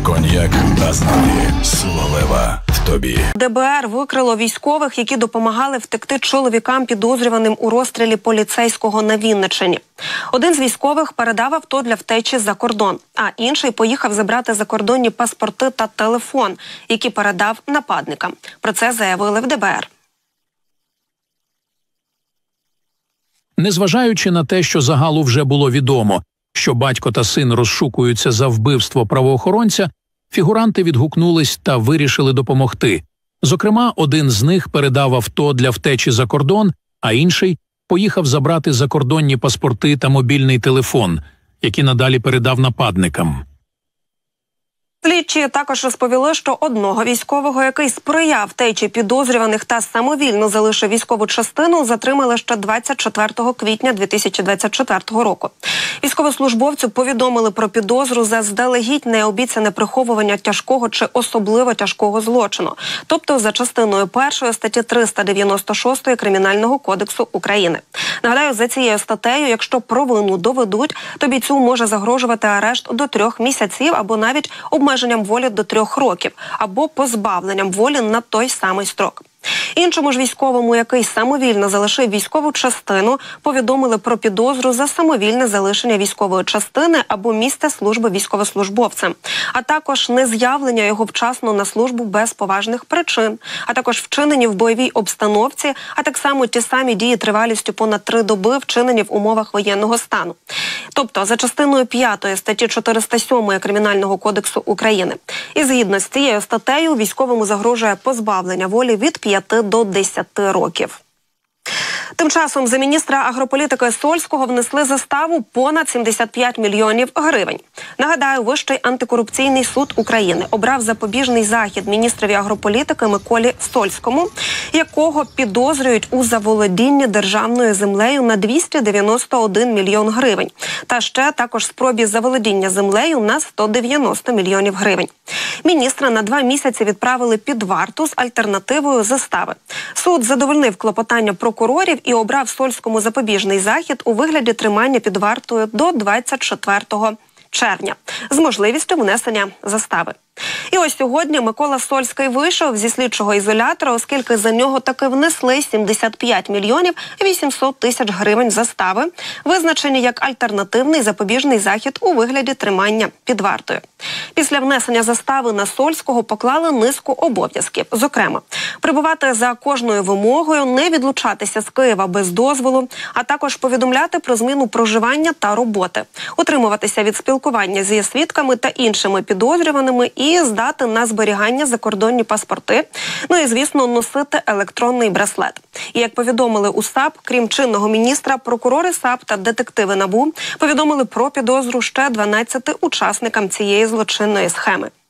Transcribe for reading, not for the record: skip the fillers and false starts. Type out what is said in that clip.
Коньяк Астаді. Соловева в тобі. ДБР викрило військових, які допомагали втекти чоловікам, підозрюваним у розстрілі поліцейського на Вінниччині. Один з військових передав авто для втечі за кордон, а інший поїхав забрати закордонні паспорти та телефон, які передав нападникам. Про це заявили в ДБР. Незважаючи на те, що загалу вже було відомо, що батько та син розшукуються за вбивство правоохоронця, фігуранти відгукнулись та вирішили допомогти. Зокрема, один з них передав авто для втечі за кордон, а інший поїхав забрати закордонні паспорти та мобільний телефон, які надалі передав нападникам. Слідчі також розповіли, що одного військового, який сприяв втечі підозрюваних та самовільно залишив військову частину, затримали ще 24 квітня 2024 року. Військовослужбовцю повідомили про підозру за заздалегідь необіцяне приховування тяжкого чи особливо тяжкого злочину, тобто за частиною 1 статті 396 Кримінального кодексу України. Нагадаю, за цією статтею, якщо провину доведуть, то бійцю може загрожувати арешт до 3 місяців або навіть обмеженням волі до 3 років, або позбавленням волі на той самий строк. Іншому ж військовому, який самовільно залишив військову частину, повідомили про підозру за самовільне залишення військової частини або місця служби військовослужбовцем, а також нез'явлення його вчасно на службу без поважних причин, а також вчинені в бойовій обстановці, а так само ті самі дії тривалістю понад 3 доби, вчинені в умовах воєнного стану. Тобто за частиною 5 статті 407 Кримінального кодексу України. І згідно з цією статтею військовому загрожує позбавлення волі від 5 до 10 років. Тим часом за міністра агрополітики Сольського внесли заставу понад 75 мільйонів гривень. Нагадаю, Вищий антикорупційний суд України обрав запобіжний захід міністрові агрополітики Миколі Сольському, якого підозрюють у заволодінні державною землею на 291 мільйон гривень. Та ще також спробі заволодіння землею на 190 мільйонів гривень. Міністра на 2 місяці відправили під варту з альтернативою застави. Суд задовольнив клопотання прокурорів і обрав Сольському запобіжний захід у вигляді тримання під вартою до 24 червня з можливістю внесення застави. І ось сьогодні Микола Сольський вийшов зі слідчого ізолятора, оскільки за нього таки внесли 75 мільйонів 800 тисяч гривень застави, визначені як альтернативний запобіжний захід у вигляді тримання під вартою. Після внесення застави на Сольського поклали низку обов'язків. Зокрема, прибувати за кожною вимогою, не відлучатися з Києва без дозволу, а також повідомляти про зміну проживання та роботи, утримуватися від спілкування зі свідками та іншими підозрюваними і здати на зберігання закордонні паспорти, ну і, звісно, носити електронний браслет. І, як повідомили у САП, крім чинного міністра, прокурори САП та детективи НАБУ повідомили про підозру ще 12 учасникам цієї злочинної схеми.